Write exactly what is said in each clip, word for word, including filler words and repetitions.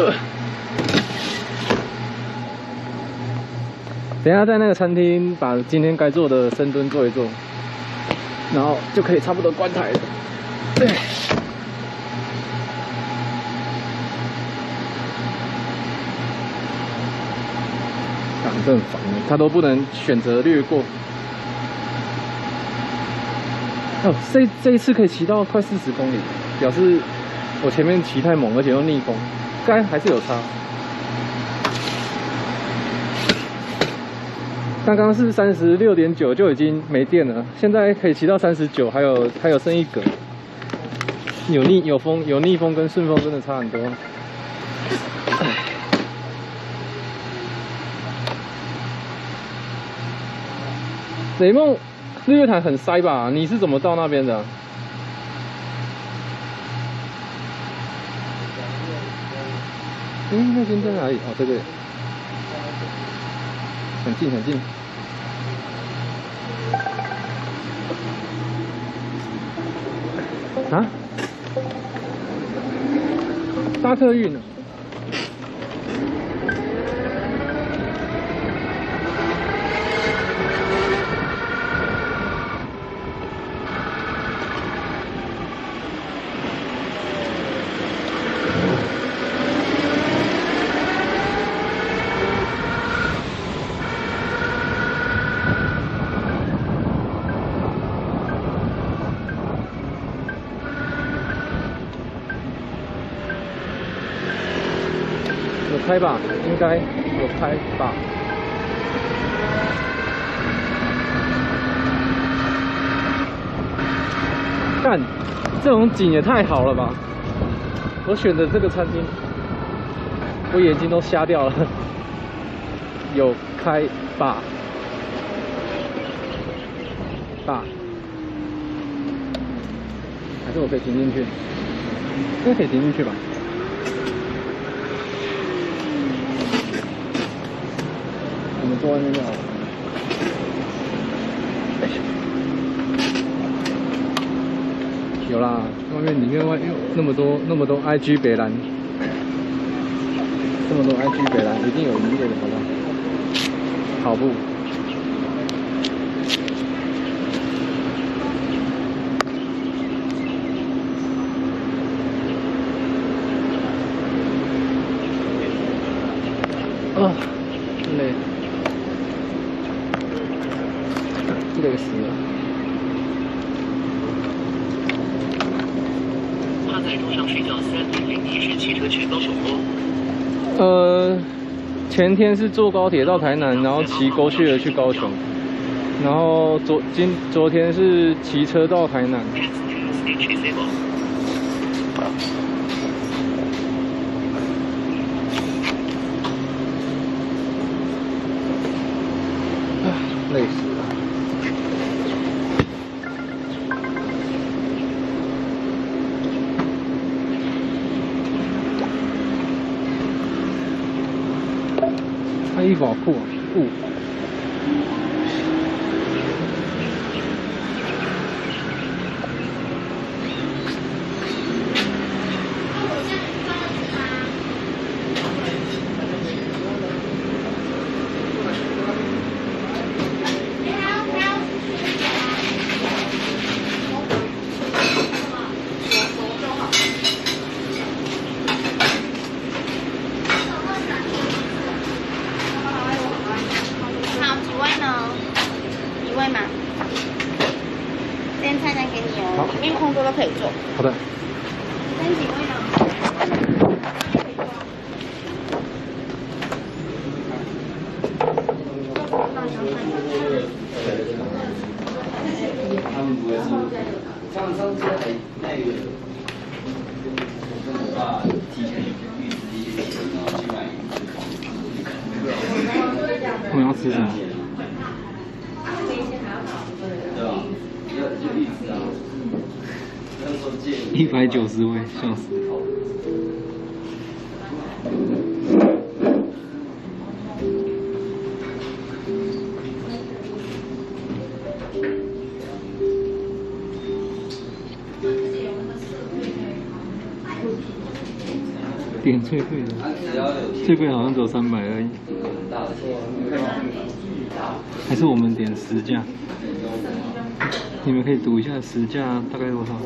等一下在那个餐厅把今天该做的深蹲做一做，然后就可以差不多关台了。对。干，这很烦的，他都不能选择略过。哦，这这一次可以骑到快四十公里，表示我前面骑太猛，而且又逆风，该还是有差。 刚刚是三十六点九就已经没电了，现在可以骑到三十九，还有还有剩一格。有逆有风有逆风跟顺风真的差很多。雷梦日月潭很塞吧？你是怎么到那边的、啊？哎、欸，那边在哪里？哦，这个。 很近很近。啊？搭客运呢？开吧，应该有开吧。干，这种景也太好了吧！我选的这个餐厅，我眼睛都瞎掉了。有开吧，吧，还是我可以停进去？应该可以停进去吧。 我们坐外面就好了。有啦，外面里面外又那么多那么多 I G 北兰，这么多 I G 北兰，一定有营业的，好不好？跑步。啊，累。 累死了。 他在路上睡觉三零零一是骑车去高雄吗？ 呃，前天是坐高铁到台南，然后骑狗血去高雄，然后昨今昨天是骑车到台南。累死了。 他衣服好酷啊！酷。好的。三几位呢？他们不会是，上上次还那个，我爸提前预支一些钱，然后去买一次。我们要吃什么？对吧？要就预支啊。 一百九十位，笑死！ 点最贵的，最贵好像只有三百而已。还是我们点实价？你们可以读一下实价大概多少？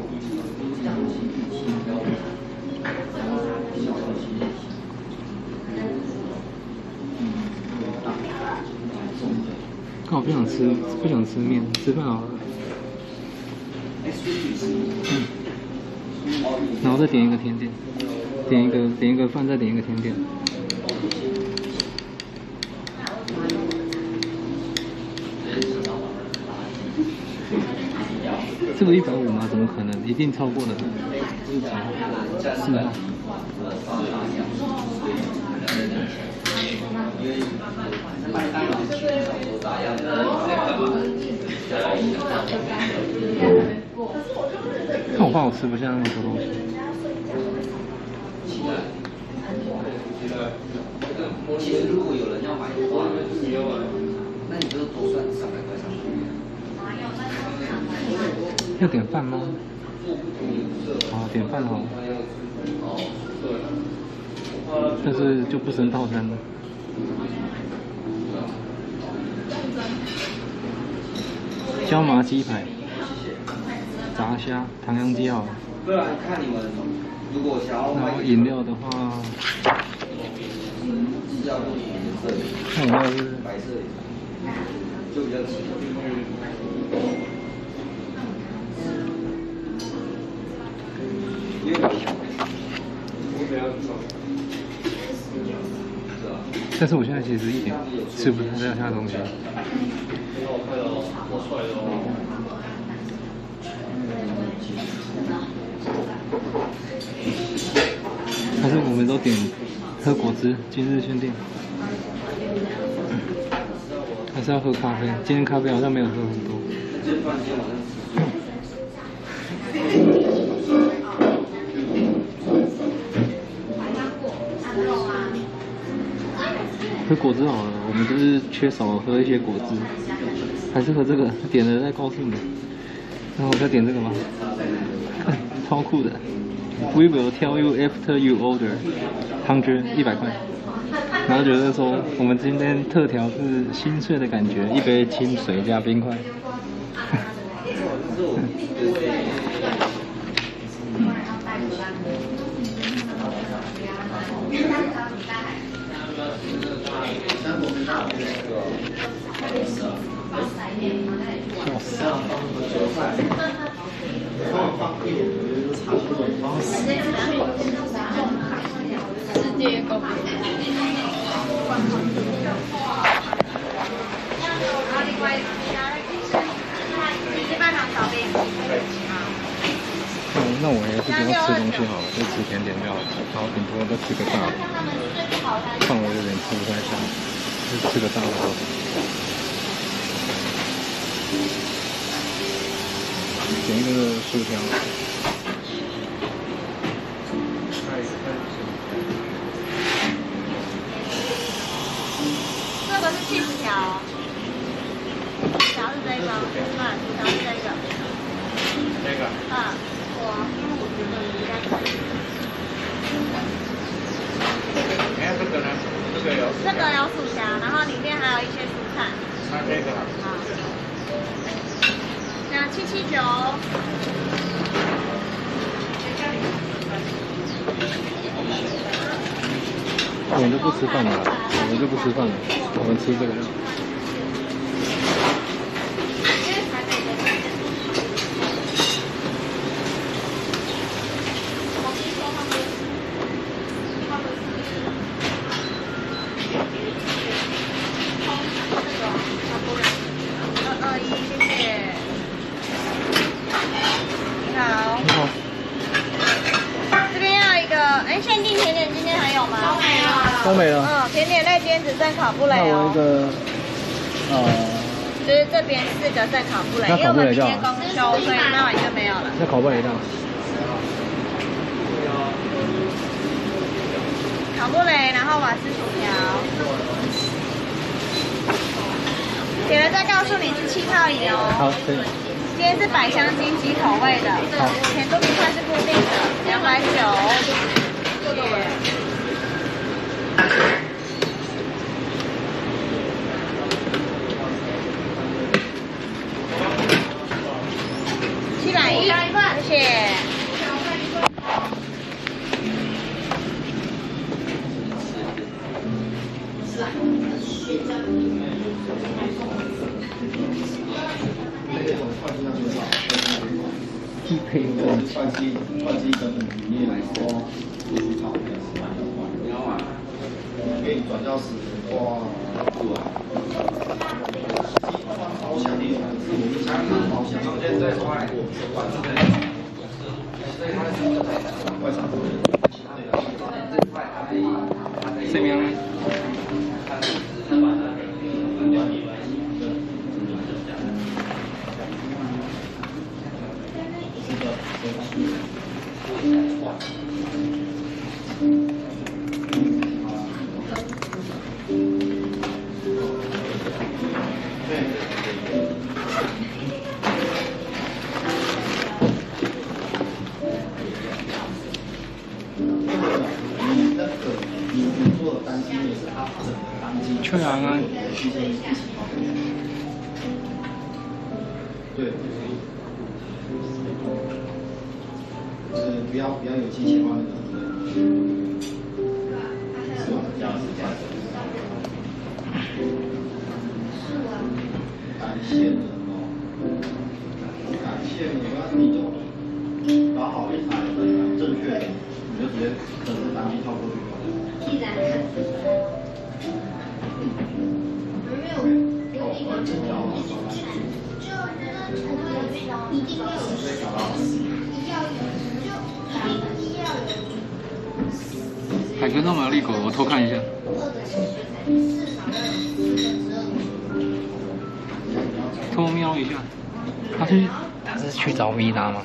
看我不想吃，不想吃面，吃饭好了。嗯。然后再点一个甜点，点一个点一个饭，再点一个甜点。这个一百五吗？怎么可能？一定超过了。是吗？看我怕我吃不下那么多东西。 其实如果有人要买的话，那你就多算三百块上去。 要点饭吗？好，点饭好。但是就不升套餐了。椒麻鸡排、炸虾、唐扬鸡好了。 不然看你们，如果想要买。 然后饮料的话， 是要颜色的。 看饮料是白色的，就比较清。因为我想，我比较重。 但是我现在其实一点吃不太下东西。还是我们都点喝果汁，今日限定。还是要喝咖啡，今天咖啡好像没有喝很多。喝果汁好了，我们就是缺少喝一些果汁，还是喝这个，点了再告诉你。然后我再点这个吗？超酷的 ！We will tell you after you order， hundred 一百块。然后觉得说我们今天特调是心碎的感觉，一杯清水加冰块。 世界公民。然后另外一是半糖炒饼。 嗯，那我也是不用吃东西好了，就吃甜点就好了。然后顶多再吃个大的，饭我有点吃不太下，就吃个大的好了。点一个薯条。 这个是 cheese 条，条是这个，嗯，条是这个。 这个。 嗯，我因为我觉得应该可以。 哎，这个呢？这个有。 这个有薯条，然后里面还有一些蔬菜。 那这个。 好。那七七九。 我们就不吃饭了，我们就不吃饭了，我们吃这个。 二二一，谢谢。你好。 你好。 这边要一个，哎，限定甜点今天还有吗？都没有。 都没了。 嗯，甜点类今天只剩烤布雷哦。 那我一个，呃， 就是这边四个剩烤布雷，因为我们明天公休，所以那晚就没有了。 那烤布雷的。 烤布雷，然后瓦斯薯条。点了再告诉你是气泡饮哦。 好，可以。 今天是百香金鸡口味的，甜度冰块是固定的，两百九。谢谢。 可以用这种钱。 换机换机成本你也来说，继续炒，你要买，给你转交时哇，好想你，好想，中间再换过，外场这边呢？确认啊。 对，就是不要不要有机械化那个，是吧？这样是这样子。感谢人哦，感谢你，那你就搞好一台正确的，你就直接可能单机跳过去。既然海豚上面有利狗，我偷看一下。偷瞄一下，他是他是去找米娜吗？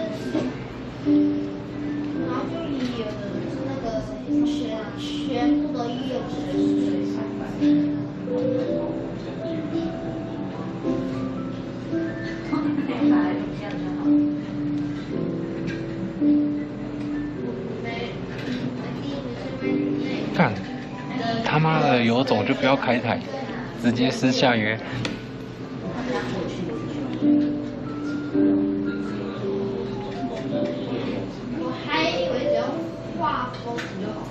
然后就有那个全全部都有水上班。 干，他妈的有种就不要开台，直接私下约。 我还以为只要画风就好。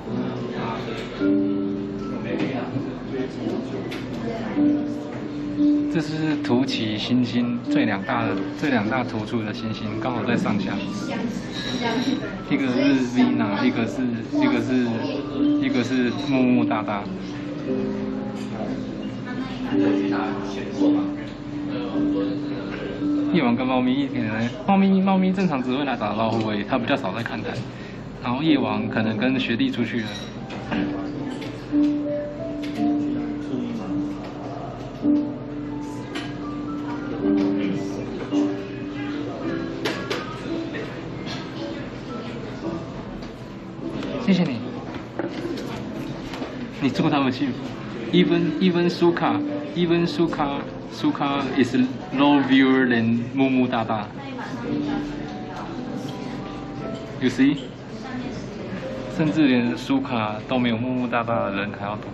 这是凸起星星最两大的最两大突出的星星，刚好在上下。一个是 Vina， 一个是一个是一个是木木大大。夜王跟猫咪一点呢，猫咪猫咪正常只会来打招呼而已，它比较少在看台。然后夜王可能跟学弟出去了。谢谢你，你祝他们幸福。Even even Suka, even Suka, Suka is low viewer than 木木大大。You see？ 甚至连苏卡都没有木木大大的人还要多。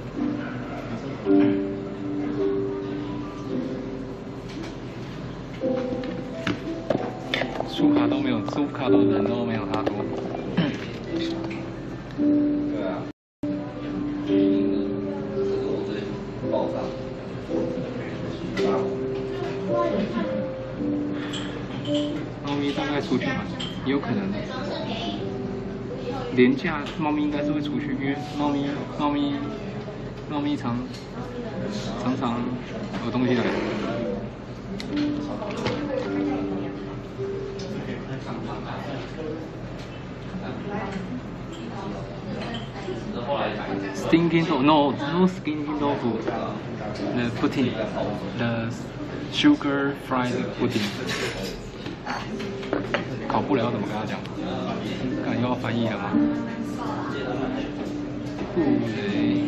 苏卡都没有，苏卡的人都没有他多。 对啊。爆炸。 猫咪大概出去吧，也有可能。廉价猫咪应该是会出去，因为猫咪猫咪猫咪常常常有东西来。Stinking tofu, no, no stinking tofu. The pudding, the sugar fried pudding. 考不了怎么跟他讲？看又要翻译了吗？布雷。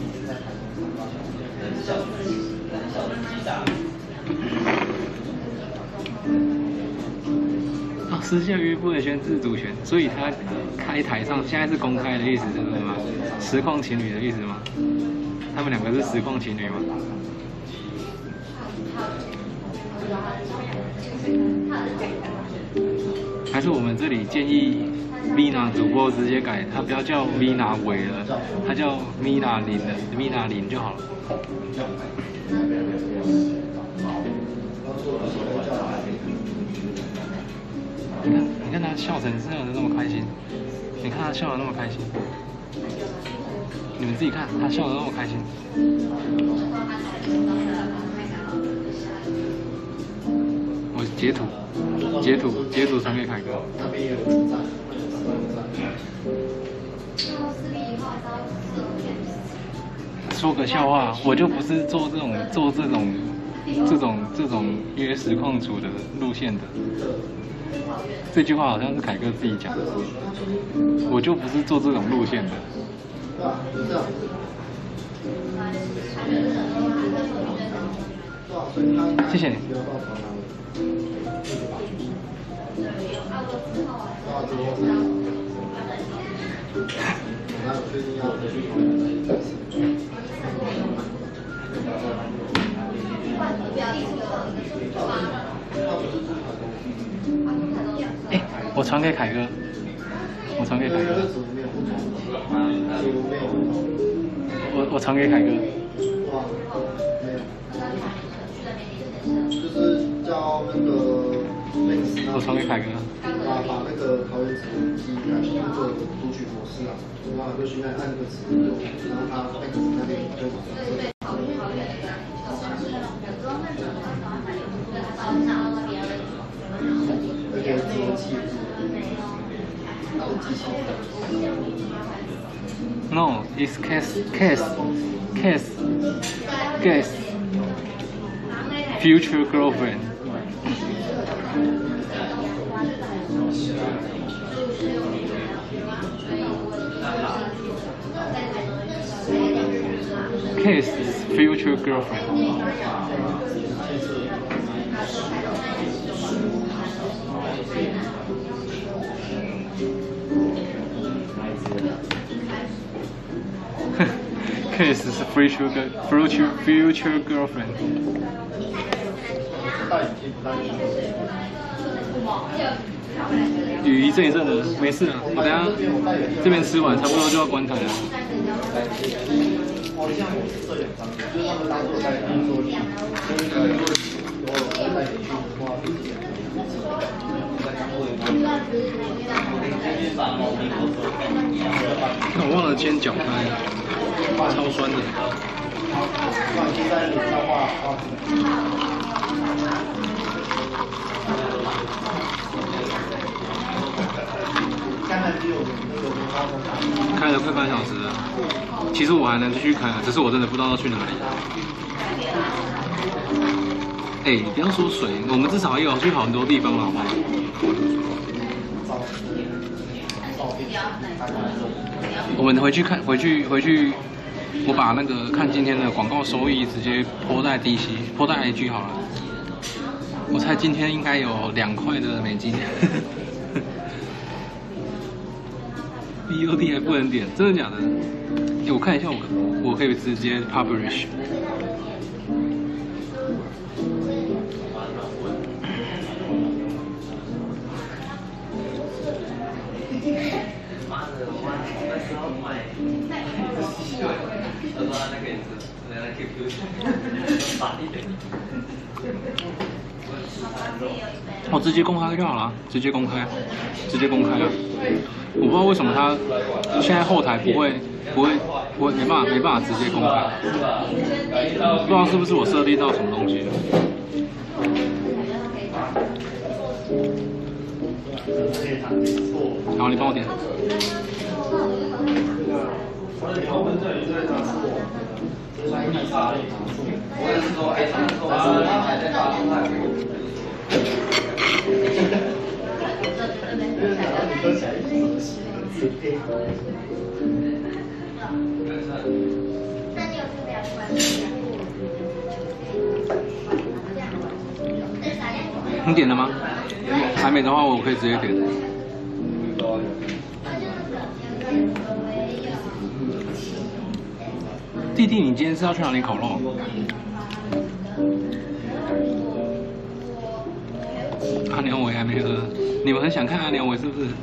啊，私下约不能宣自主权，所以他开台上现在是公开的意思，是不是吗？实况情侣的意思吗？他们两个是实况情侣吗？还是我们这里建议 Vina 主播直接改，他不要叫 Vina 伟了，他叫 Vina 林的 Vina 林就好了。 你看，你看他笑成这样的那么开心，你看他笑得那么开心，你们自己看，他笑得那么开心。我截图，截图，截图传给凯哥。 那边也有人在， 说个笑话，我就不是做这种做这种这种这种约实况组的路线的。这句话好像是凯哥自己讲的，我就不是做这种路线的。 对吧？是这样。 谢谢你。 那我最近要回去考研再试。 哎，我传给凯哥，我传给凯哥。我我传给凯哥。 就是叫那个类似， 我传给凯哥。 把把那个桃园子机改成那个读取模式啊，然后就去那按那个指令钮，然后它那个那边就马上设。那个做器质，然后机器。 No, it's case case case case future girlfriend. Case is future girlfriend. Case is future future future girlfriend. 雨一阵一阵的，没事啊，我等下这边吃完，差不多就要关台了。 哦，像我是这两张，就是他们当做在工作里，就是我我带你去的话， 那我忘了煎脚开，超酸的。 放现在冷的话啊。 开了快半小时了，其实我还能继续开，只是我真的不知道要去哪里。哎，不要说水，我们至少也有去好很多地方了，好不好？我们回去看，回去回去，我把那个看今天的广告收益直接泼在 D C， 泼在 I G 好了。我猜今天应该有两块的美金。B O D 还不能点，真的假的？哎，我看一下我，我可以直接 publish。我直接公开就好了，直接公开，直接公开了。我不知道为什么他现在后台不会不会不会没办法没办法直接公开，不知道是不是我设定到什么东西了。好，你帮我点。 我也是说，哎，他们说他还在发动态。 你点了吗？还没的话，我可以直接点。弟弟，你今天是要去哪里烤肉？阿良伟还没喝，你们很想看阿良伟是不是？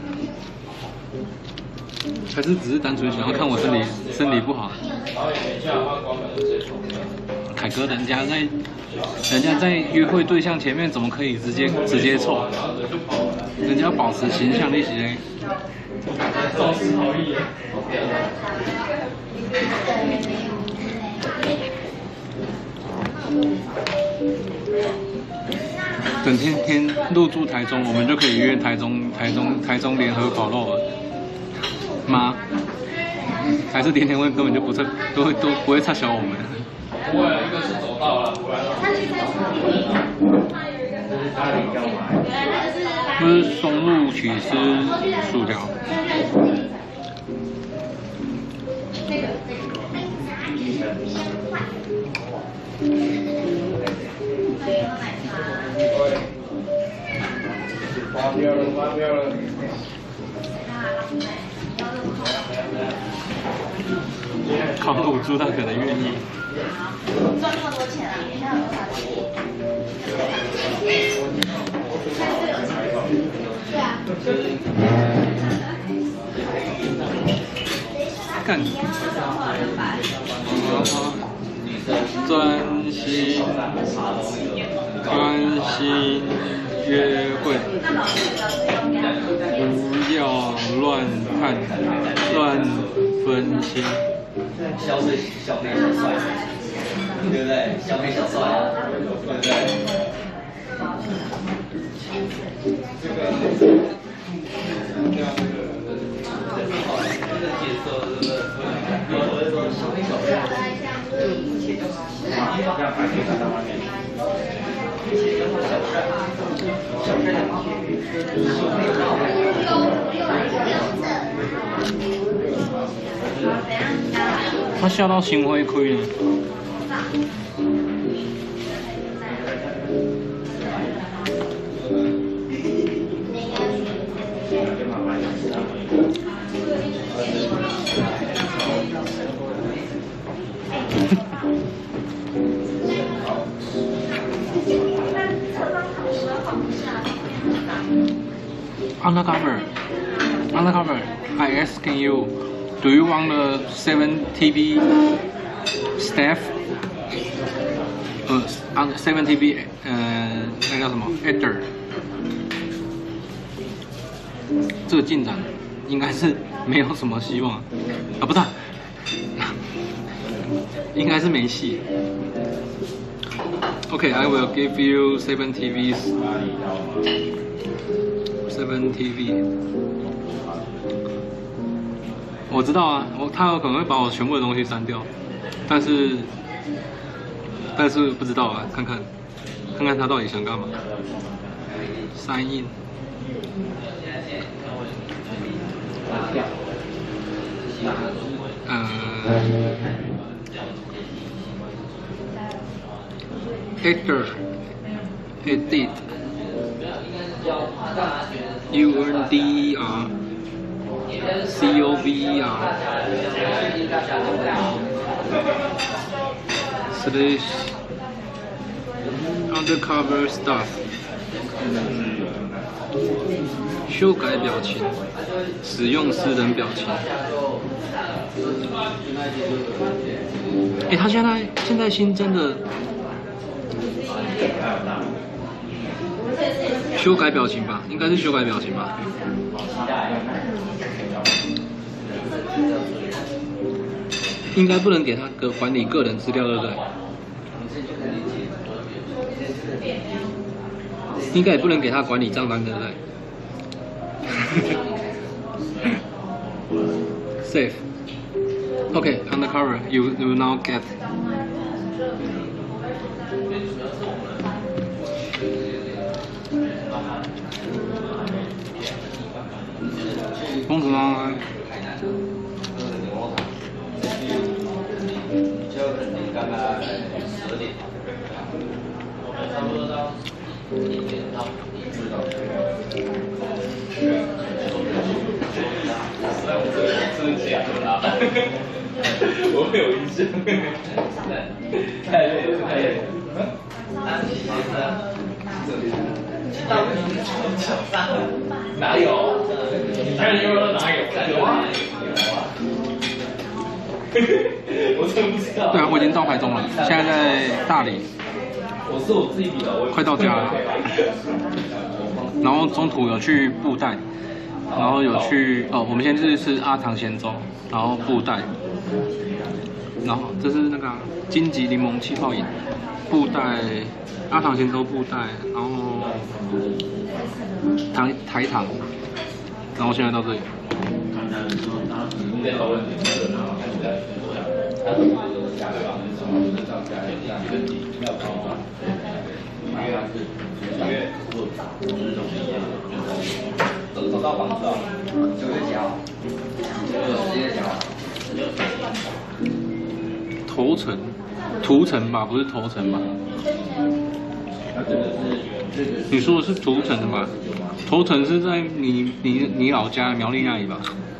还是只是单纯想要看我身体身体不好？凯哥，人家在人家在约会对象前面怎么可以直接直接凑？ 人家要保持形象那些。肇事逃逸。等天天入住台中，我们就可以约台中台中台中联合烤肉了吗？还是天天会根本就不测都会都不会插小我们？ 不会，一个是走道了，不然。 不是松露起司薯条。 发飙了，发飙了。 靠补助他可能愿意。 赚那么多钱啊！现在有多少钱？对啊。 干。专心专心约会，不要乱看乱分心。 消费消费小帅，对不对？消费小帅，对不对？这个这个节奏是不是？我是说消费小帅，一切就是让白天在外面，一切就是小帅，小帅的方面，小帅他笑到心灰亏了。Undercover, undercover. I asking you, do you want the seven T V staff? 呃，啊 seven T V 呃，那叫什么 actor？ 这个进展应该是没有什么希望啊，不是、啊，应该是没戏。Okay, I will give you seven T Vs. seven T V。我知道啊，我他有可能会把我全部的东西删掉，但是但是不知道啊，看看看看他到底想干嘛。sign in。呃 ，actor edit U N D E R C O V E R slash undercover stuff 修改表情，使用私人表情。哎、欸，他现在现在新增的修改表情吧，应该是修改表情吧。应该不能给他个管理个人资料，对不对？应该也不能给他管理账单，对不对？Save. Okay, undercover. You you now get. 公主吗？ 就肯定大概十点，差不多到一点到一直到。真的假的啦？我有印象。太累了，太累了。啊，其实这里到早上哪有？你看你有没有哪有？有啊，有啊。我真不知道。 对啊，我已经到台中了，现在在大理。 我是我自己比的，我快到家了。 然后中途有去布袋，然后有去哦，我们现在是吃阿唐咸粥，然后布袋，然后这是那个、啊、金桔柠檬气泡饮，布袋阿唐咸粥布袋，然后台台糖，然后现在到这里。 走到房子啊，九月几号？十月几号？ 头城，涂城吧，不是头城吧？你说的是涂城的吧？头城是在你你你老家苗栗那里吧？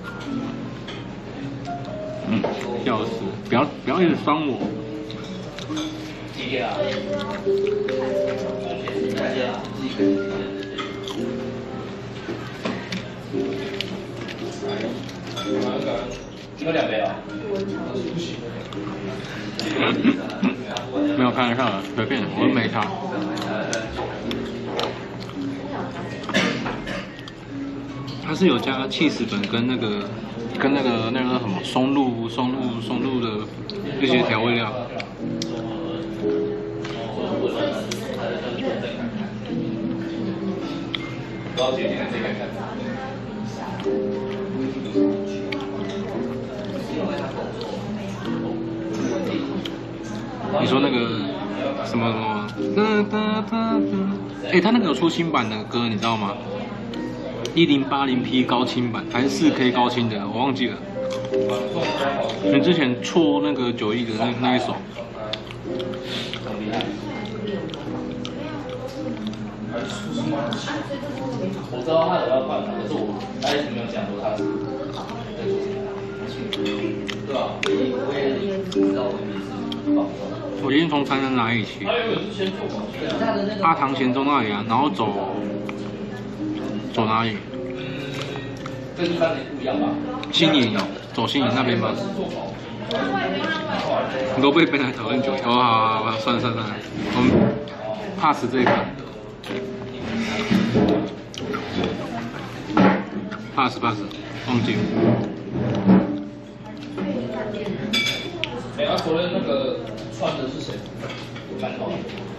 嗯，笑死！不要不要一直酸我。 几点啊？你有两杯啊？ 没有开玩笑的，随便，我又没差。它是有加起司粉跟那个跟那个那个什么松露松露松露的一些调味料。 高姐，你看这个看。 你说那个什么什么？哒哒哒哒。哎，他那个有出新版的歌，你知道吗？一零八零 P 高清版还是四 K 高清的，我忘记了。你之前错那个九亿的那那一首。 我知道他有要换，可是我他一直没有讲说他是。对吧？我也知道我也是。 我今天从台南哪里去？阿唐咸粥那里啊，然后走走哪里？ 跟一般人不一样吧？ 新营哦，走新营那边吧。你都被被来讨论久，哦，好好好，算了算了算了，我们 pass 这个 ，pass pass， 忘记了。 哎，啊，昨天那个串的是谁？馒头。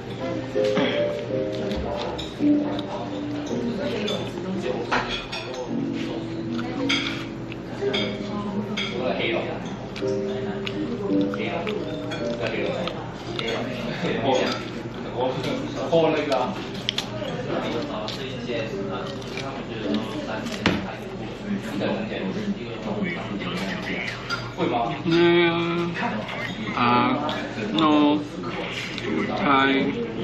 我的黑龙。黑龙。在黑龙。黑龙。我我那个。会吗？ 嗯啊 ，no， Thai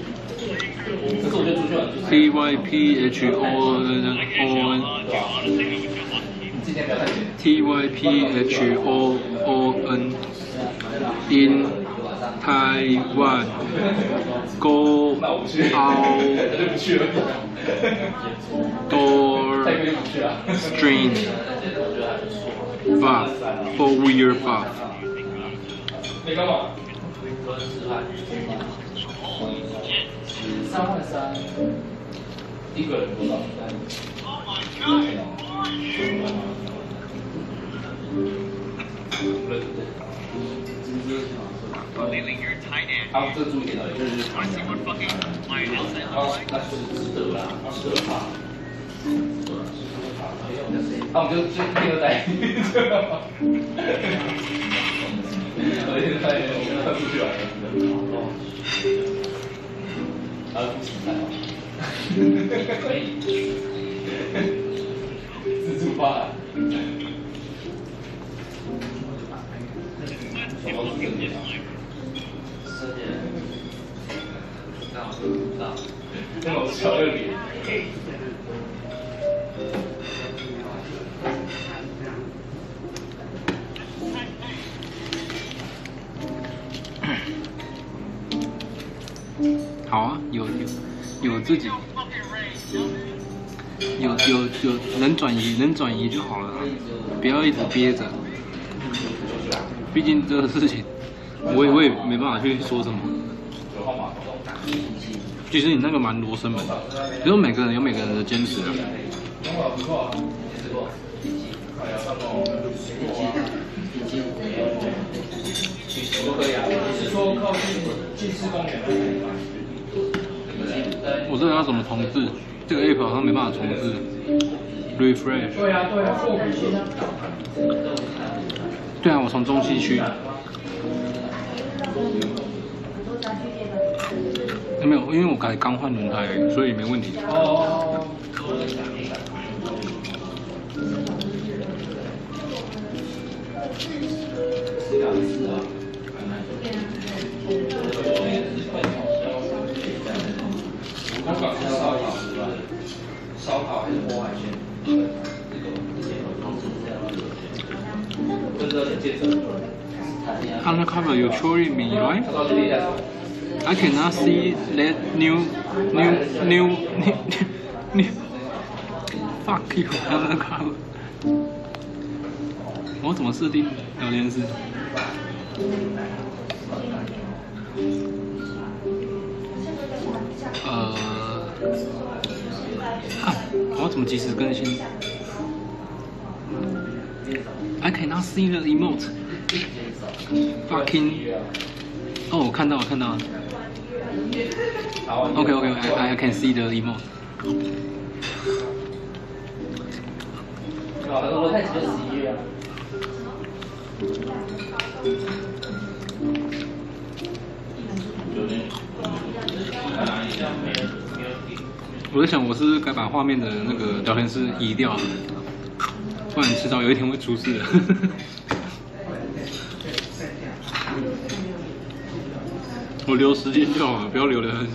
T Y P H O O N T Y P H O O N in Taiwan go out door string buff four year buff。 你干嘛？三万三，一个人多少？他们这注意点的就是，啊，那是值得啦，值得怕。那我们就就第二代，我现在我们快出去玩了。还有不行菜可以，自助吧。什么是正点？正点。那我小六点。 好啊，有有有自己有有有能转移能转移就好了，不要一直憋着。毕竟这个事情，我也我也没办法去说什么。 其实你那个蛮罗生门，只有每个人有每个人的坚持啊。 不错，吃过。哎呀，他们都可以啊。你是说靠近近市公园吗？ 我这个要怎么重置？这个 app 好像没办法重置。refresh。 对啊，对啊，货比对啊，我从中西区。没有，因为我才刚换轮胎，所以没问题。 哦。香港是烧烤，烧烤还是锅海鲜？这个接着。 Undercover, you truly me, right? I cannot see that new, new, new, new, new. Fuck you, Undercover. 我怎么设定聊天室？呃，啊，我要怎么及时更新 ？I cannot see the emote. Fucking. 哦，我看到了，看到了。OK OK I I can see the emote. 我太只有十一月啊。 我在想，我是不是该把画面的那个聊天室移掉，不然迟早有一天会出事的。我留时间就好了，不要留聊天室。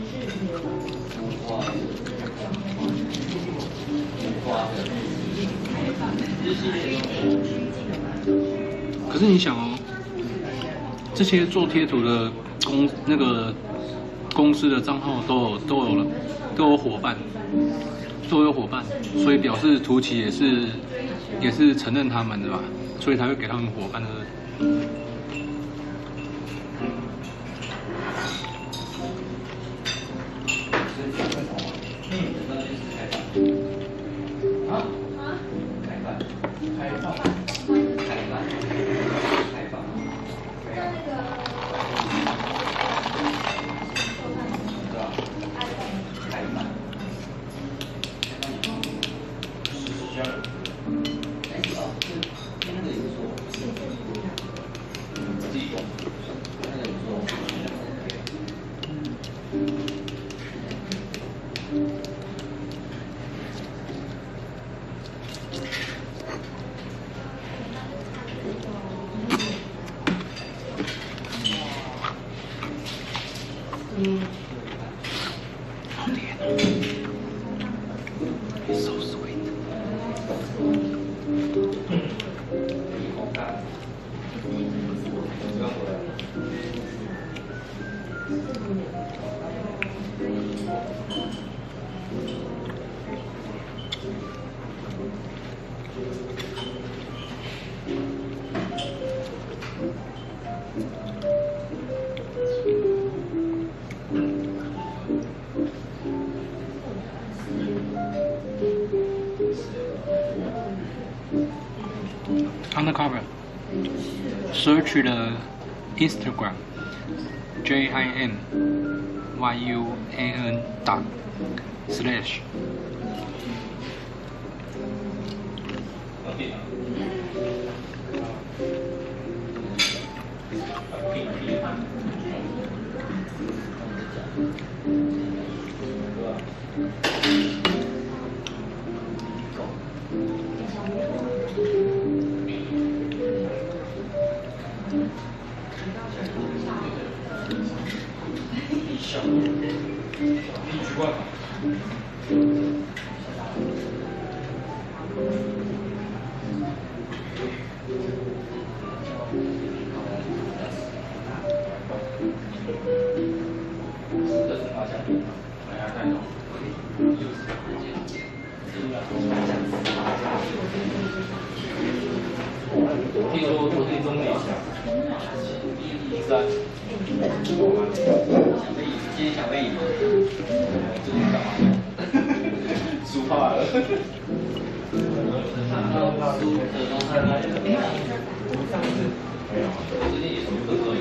可是你想哦，这些做贴图的公那个公司的账号都有都有了都有伙伴，都有伙伴，所以表示图奇也是也是承认他们的吧，所以才会给他们伙伴的。So sweet. ，Undercover search the Instagram J I M Y U A N dot slash 听说昨天中立一下，一三， 今天想被赢吗？最近干嘛？输怕了。输的都在那里。最近也什么都可以。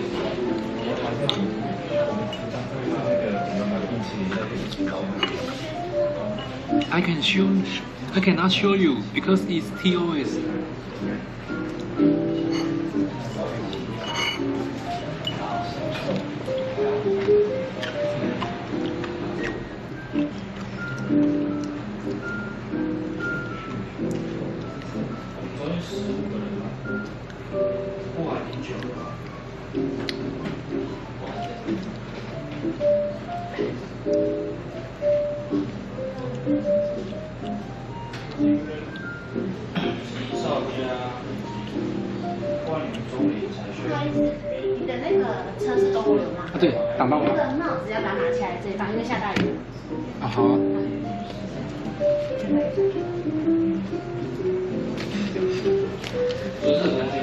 I can show, I cannot show you because it's T O S. 你的那个车是公路吗？ 啊，对，挡到了。 那个帽子要不要拿起来这一放？因为下大雨。 啊，好啊。 不是很干净。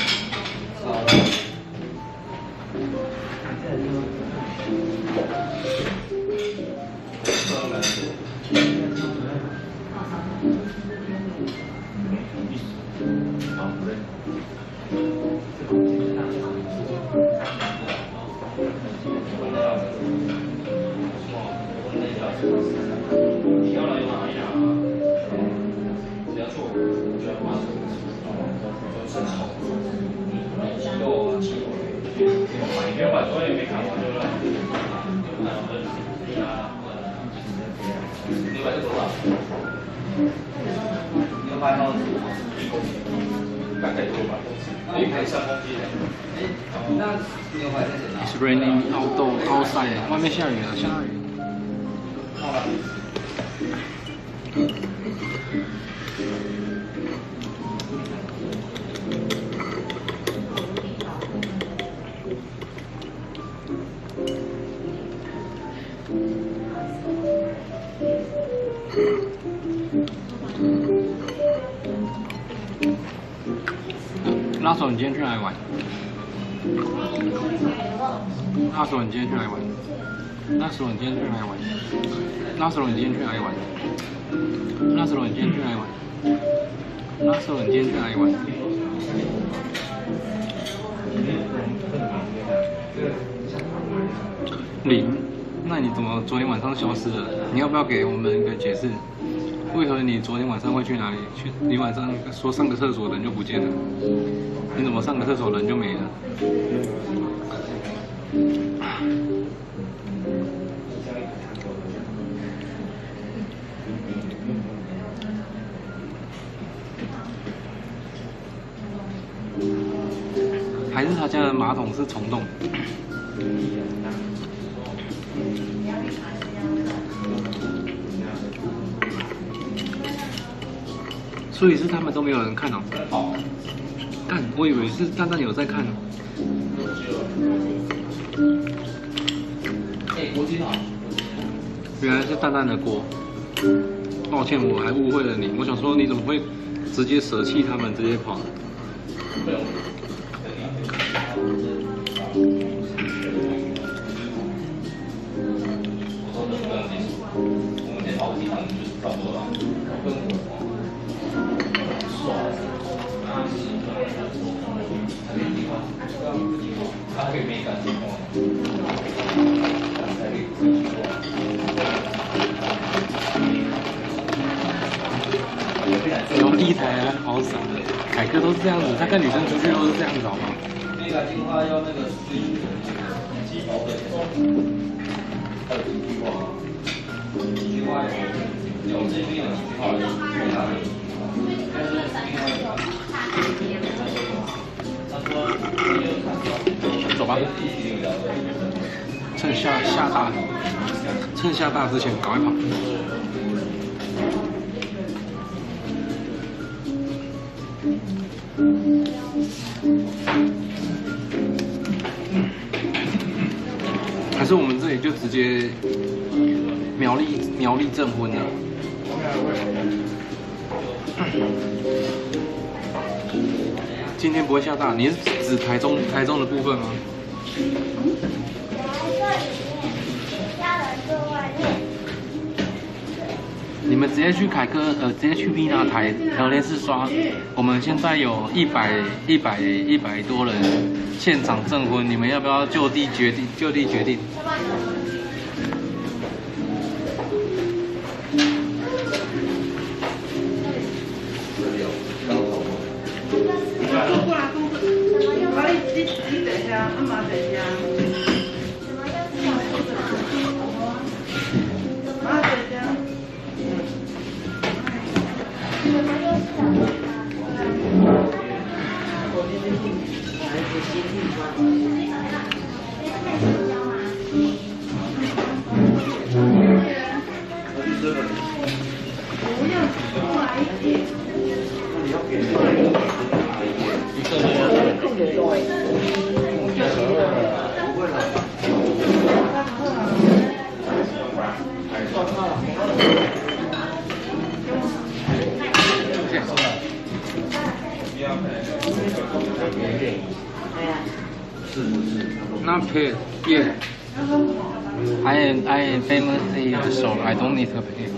It's raining outdoor outside， 外面下雨了，下大雨。拉手，你今天去哪里玩？拉手，你今天去哪里玩？拉手，你今天去哪里玩？拉手，你今天去哪里玩？拉手，你今天去哪里玩？拉手，你今天去哪里玩？零，那你怎么昨天晚上消失了？你要不要给我们一个解释？为何你昨天晚上会去哪里？去你晚上说上个厕所人就不见了，你怎么上个厕所人就没了？还是他家的马桶是虫洞？所以是他们都没有人看哦。但我以为是蛋蛋有在看。原来是蛋蛋的锅。抱歉，我还误会了你。我想说你怎么会直接舍弃他们，直接跑？有一台啊，好傻。凯哥都是这样子，他跟女生出去都是这样子，好吗？ 那个电话要那个几毛的，还有几句话，几句话有，有这边有几句话，其他的。 走吧，趁下下大，趁下大之前赶快跑。还是我们这里就直接苗栗苗栗证婚了。今天不会下大，你是指台中台中的部分吗？ 们直接去凯科，呃，直接去 V 那台条列式刷。我们现在有一百、一百、一百多人现场证婚，你们要不要就地决定？就地决定。 过来，公子，我你你你等下，阿妈等下。妈等下。不要过来一点。 Not paid, yeah. I am I am famously so I don't need to pay.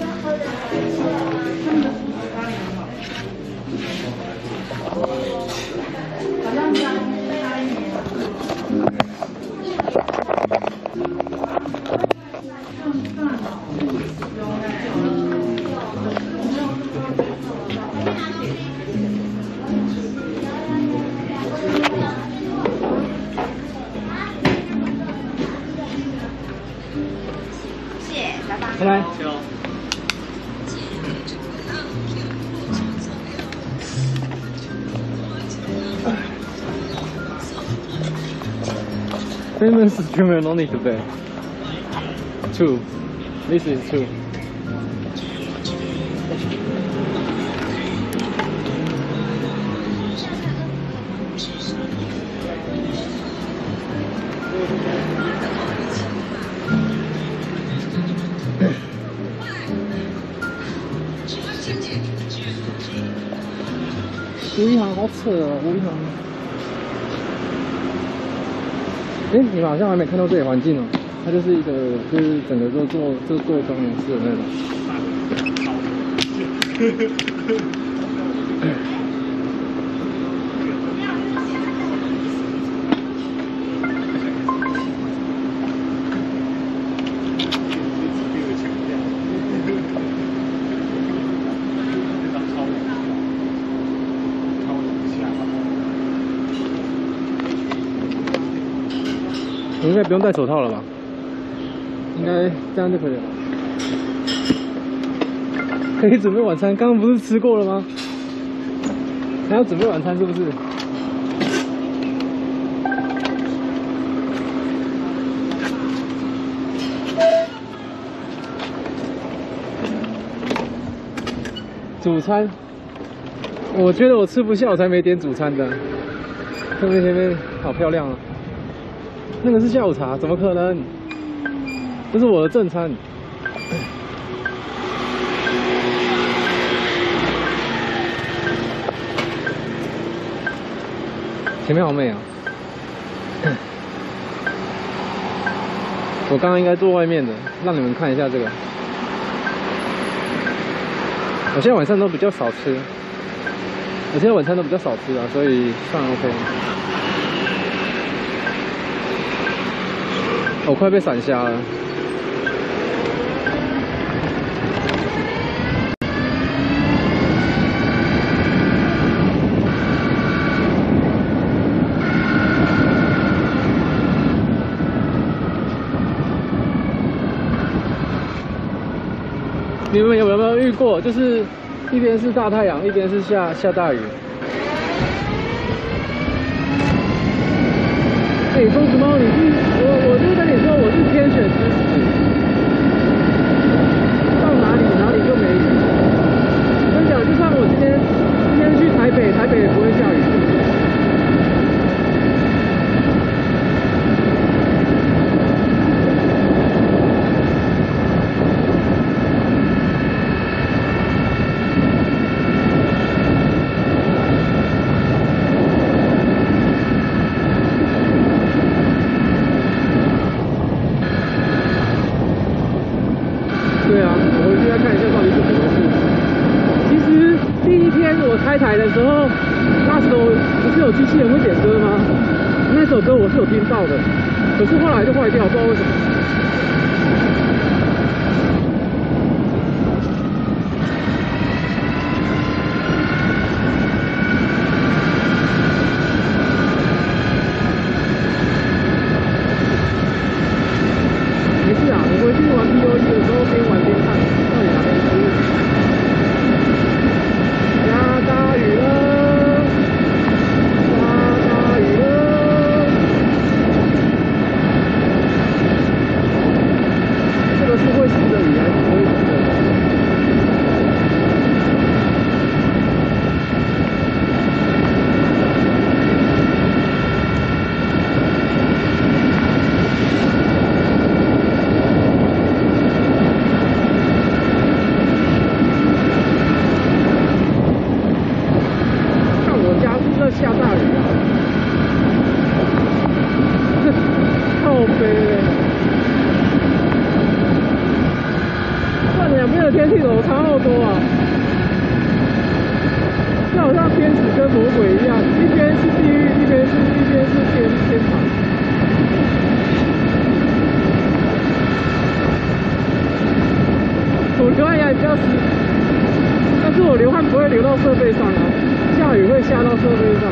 拜拜。 来。Famous streamer no need to pay. Two. This is two.吴一航好扯哦，吴一航。哎，你们好像还没看到这里环境哦，它就是一个，就是整个都做就做庄园式的那种。应该不用戴手套了吧？应该这样就可以了。可以准备晚餐，刚刚不是吃过了吗？还要准备晚餐是不是？主餐，我觉得我吃不下，我才没点主餐的。前面前面好漂亮啊！那个是下午茶，怎么可能？这是我的正餐。前面好美啊！我刚刚应该坐外面的，让你们看一下这个。我现在晚上都比较少吃，我现在晚餐都比较少吃啊，所以算 OK。我快被闪瞎了。你们有没有遇过？就是一边是大太阳，一边是下下大雨。哎、欸，公子猫，你是我，我就跟你说，我是天选之子，到哪里哪里就没雨。我跟你讲，就算我今天今天去台北，台北也不会下雨。 有机器人会点歌吗？那首歌我是有听到的，可是后来就坏掉，不知道为什么。没事啊，我回去玩 P O E 的时候边玩边看，到底哪边出问题。下大雨了，下大雨了。这个是会湿的雨还是不会湿的雨？下大雨啊！靠北嘞！这两边的天气怎么差那么多啊？这好像天使跟魔鬼一样，一边是地狱，一边是一边是天天堂。我流汗也比较湿，但是我流汗不会流到设备上啊。下雨会下到设备上。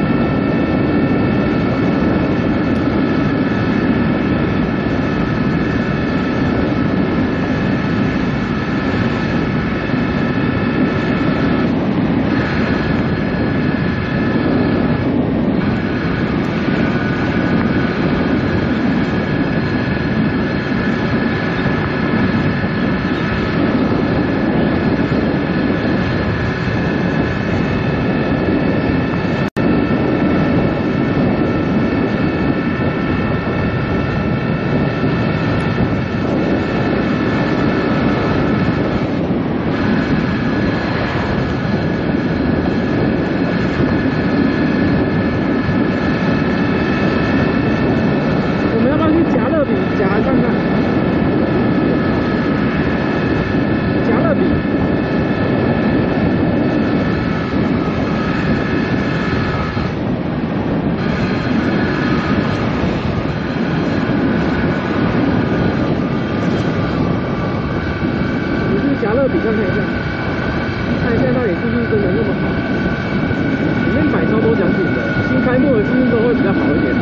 比看看一下，看一下到底是不是真的那么好。里面摆超多奖品的，新开幕的是不是都会比较好一点？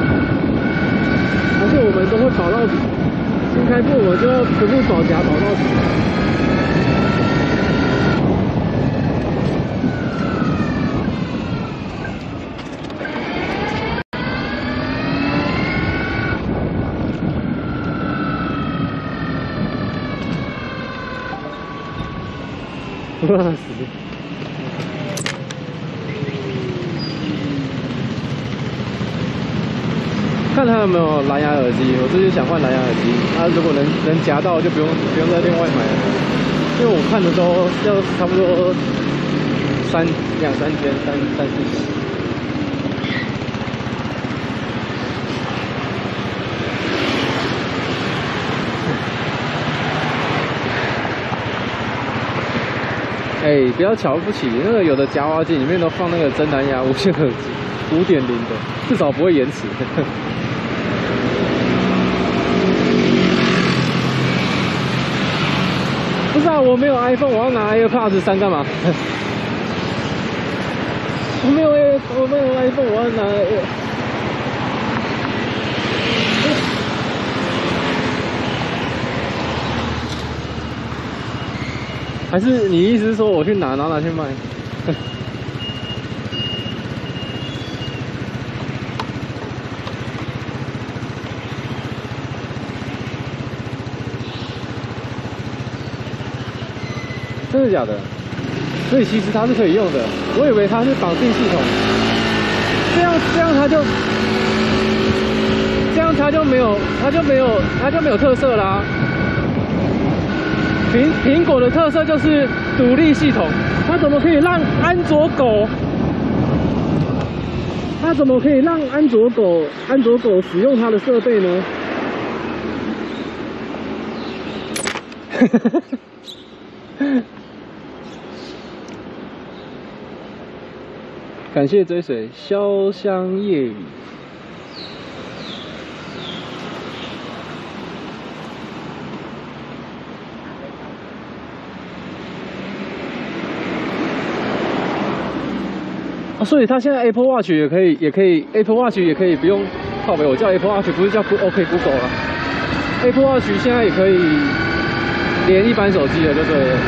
还是我们都会保到底？新开幕我们就要全部保夹保到底。哇塞！看他有没有蓝牙耳机，我最近想换蓝牙耳机。他、啊、如果能能夹到，就不用不用再另外买了。因为我看的都要差不多三两三千，三三四千。哎、欸，不要瞧不起那个有的夹娃机里面都放那个真蓝牙无线耳机，五点零的，至少不会延迟。不是啊，我没有 iPhone， 我要拿 AirPods 三干嘛？我没有 A， 我没有 iPhone， 我要拿 Air。还是你意思是说我去拿，然后拿去卖？真的假的？所以其实它是可以用的，我以为它是绑定系统，这样这样它就这样它就没有它就没有它就没有特色啦。苹苹果的特色就是独立系统，它怎么可以让安卓狗？它怎么可以让安卓狗安卓狗使用它的设备呢？ 感谢追随，潇湘夜雨。啊，所以它现在 Apple Watch 也可以，也可以 Apple Watch 也可以不用靠北，我叫 Apple Watch 不是叫 OK Google 了 ，Apple Watch 现在也可以连一般手机了，就对了。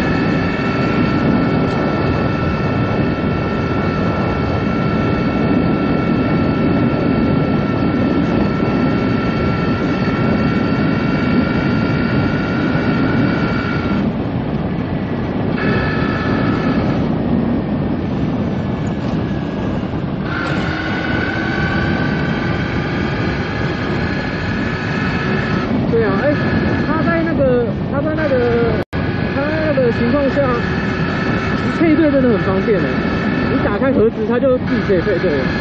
配对真的很方便的，你打开盒子，它就自己可以配对了。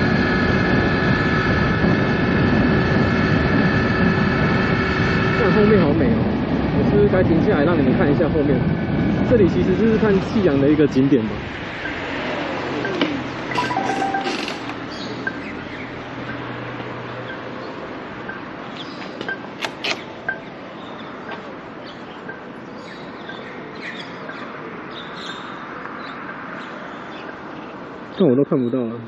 看后面好美哦，我是不是该停下来让你们看一下后面？这里其实就是看夕阳的一个景点嘛。但我都看不到了。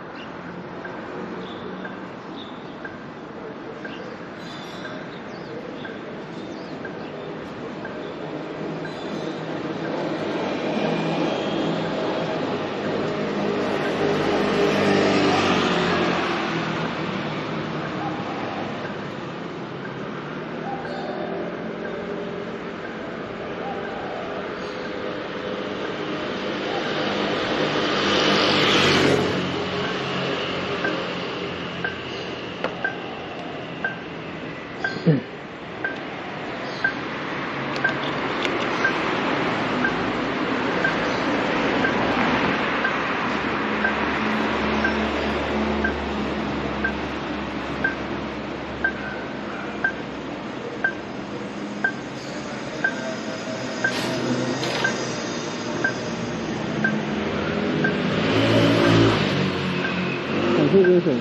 感谢追随。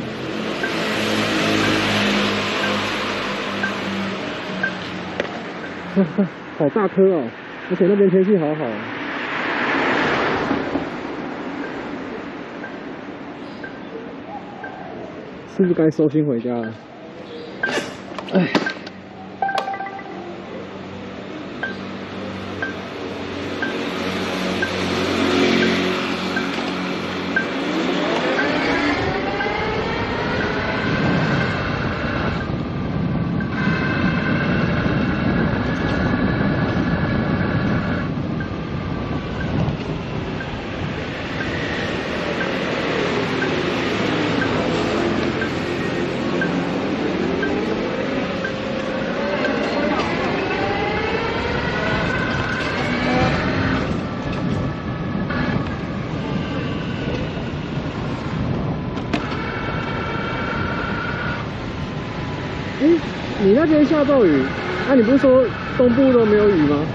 好大颗哦，而且那边天气好好。是不是该收心回家了？哎。你那边下暴雨，那、啊、你不是说东部都没有雨吗？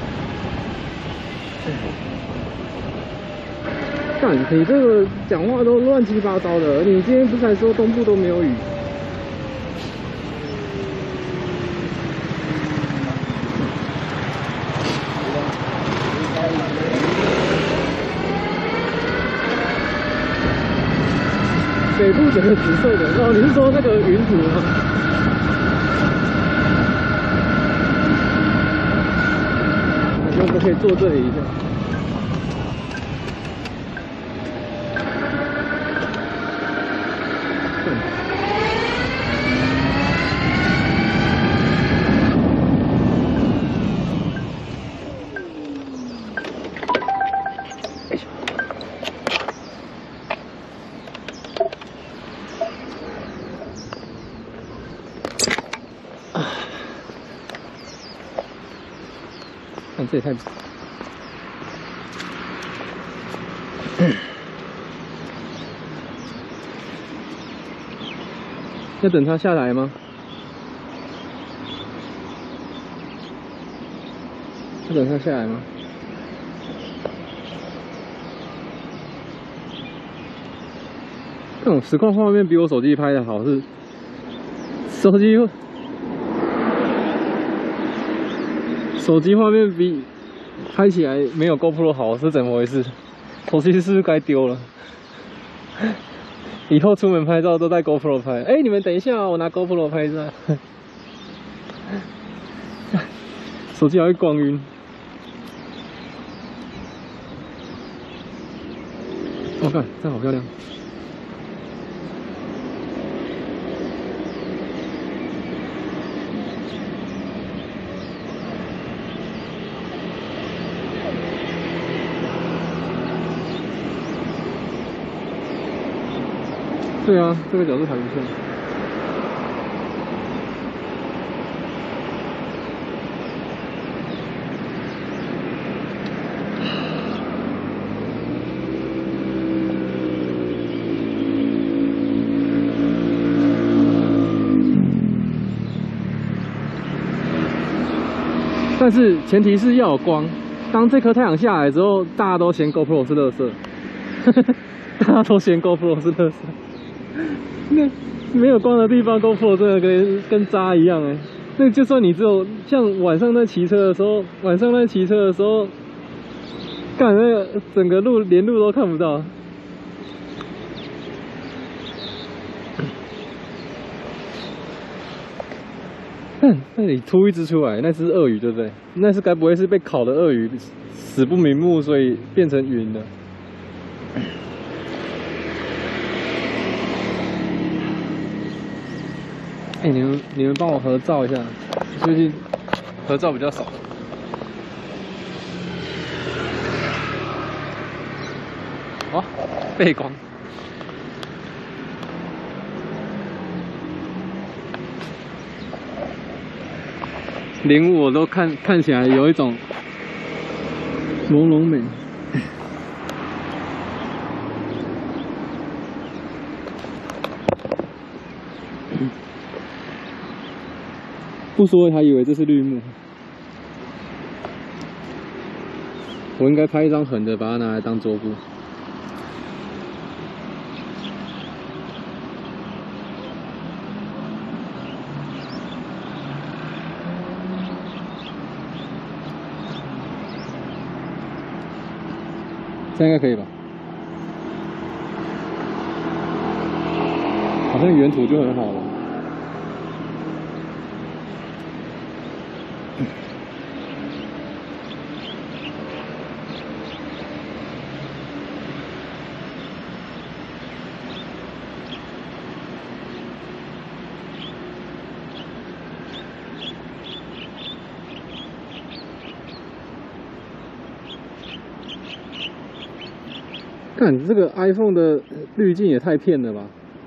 干，你这个讲话都乱七八糟的。你今天不是还说东部都没有雨？北部整个紫色的哦，你是说那个云图吗？我们可以坐这里一下。看这也太……要等他下来吗？要等他下来吗？ 这种实况画面比我手机拍的好，是手机手机画面比拍起来没有 GoPro 好，是怎么回事？手机是不是该丢了？以后出门拍照都带 GoPro 拍。哎、欸，你们等一下、哦，我拿 GoPro 拍一下。手机还会光晕。我、哦、看，这样好漂亮。对啊，这个角度还不错。但是前提是要有光。当这颗太阳下来之后，大家都嫌 GoPro 是垃圾，大家都嫌 GoPro 是垃圾。那没有光的地方 ，GoPro 真的跟跟渣一样哎。那就算你只有像晚上在骑车的时候，晚上在骑车的时候，干那个整个路连路都看不到。看那里凸一只出来，那只是鳄鱼对不对？那是该不会是被烤的鳄鱼，死不瞑目，所以变成云了？哎、欸，你们你们帮我合照一下，最近合照比较少。哦，背光。连我都看看起来有一种朦胧美。不说还以为这是绿幕。我应该拍一张横的，把它拿来当桌布。这样应该可以吧？好像原图就很好了。看这个 iPhone 的滤镜也太骗了吧！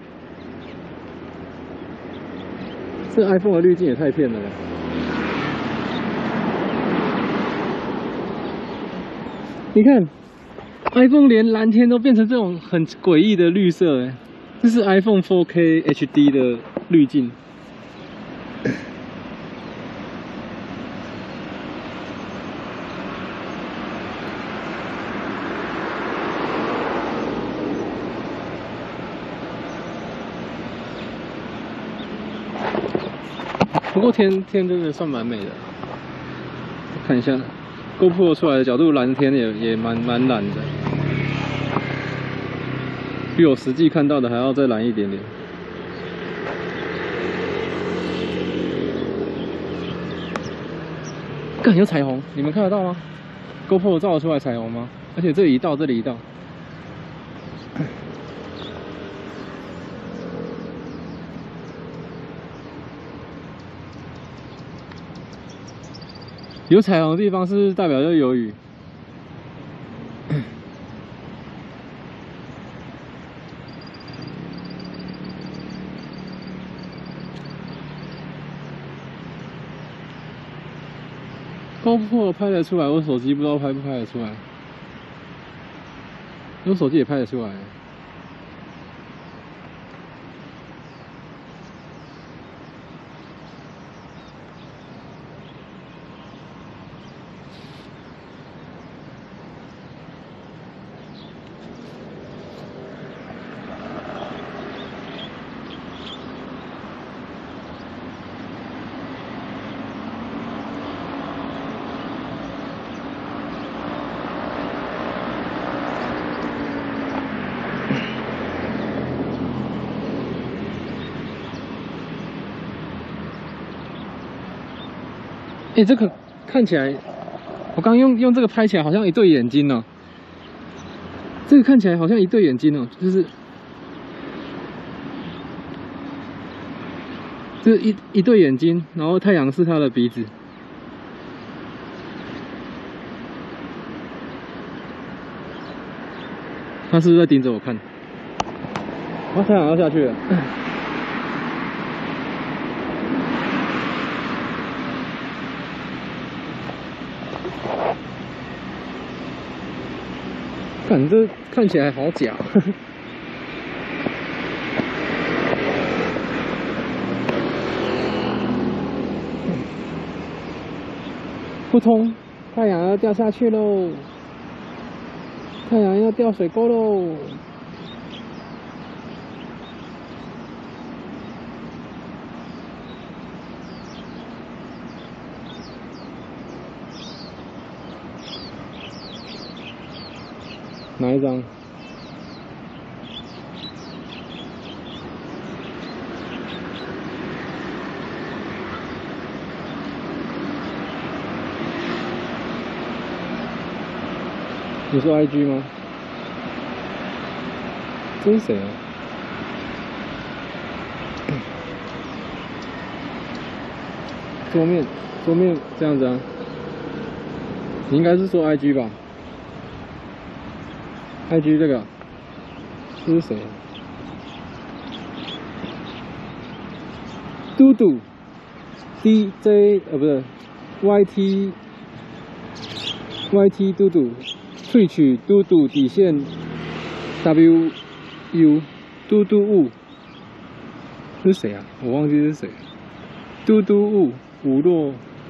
这 iPhone 的滤镜也太骗了吧！你看 ，iPhone 连蓝天都变成这种很诡异的绿色，哎，这是 iPhone 四 K H D 的滤镜。不过天天真的算蛮美的，看一下 GoPro 出来的角度，蓝天也也蛮蛮蓝的，比我实际看到的还要再蓝一点点。干，有彩虹，你们看得到吗 ？GoPro 照得出来彩虹吗？而且这里一道，这里一道。有彩虹的地方是代表就有雨。GoPro 拍得出来，我手机不知道拍不拍得出来。我手机也拍得出来。 哎，这个看起来，我刚用用这个拍起来好像一对眼睛哦。这个看起来好像一对眼睛哦，就是这一一对眼睛，然后太阳是它的鼻子。它是不是在盯着我看？啊，太阳要下去了。看这看起来好假。不通，太阳要掉下去喽！太阳要掉水沟喽！哪一张？你说 I G 吗？这是谁啊？桌面，桌面这样子啊？你应该是说 I G 吧 ？I G 这个，这是谁？嘟嘟 ，D J 呃不是 Y T Y T 嘟嘟。萃取嘟嘟底线 W U 嘟嘟雾，这是谁啊？我忘记是谁。嘟嘟雾五落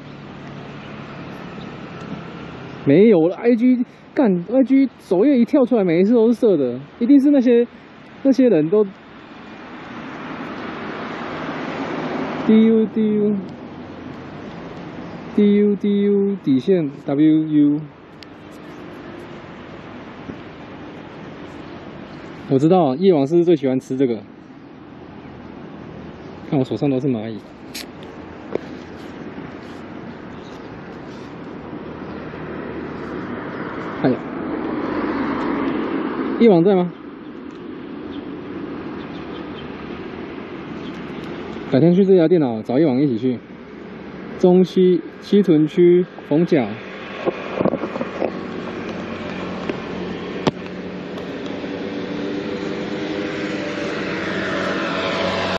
没有了 ，I G 干 I G 首页一跳出来，每一次都是色的，一定是那些那些人都 D U D U D U D U 底线 W U。我知道夜王是最喜欢吃这个，看我手上都是蚂蚁。哎呀，夜王在吗？改天去这家电脑找夜王一起去。中西西屯区逢甲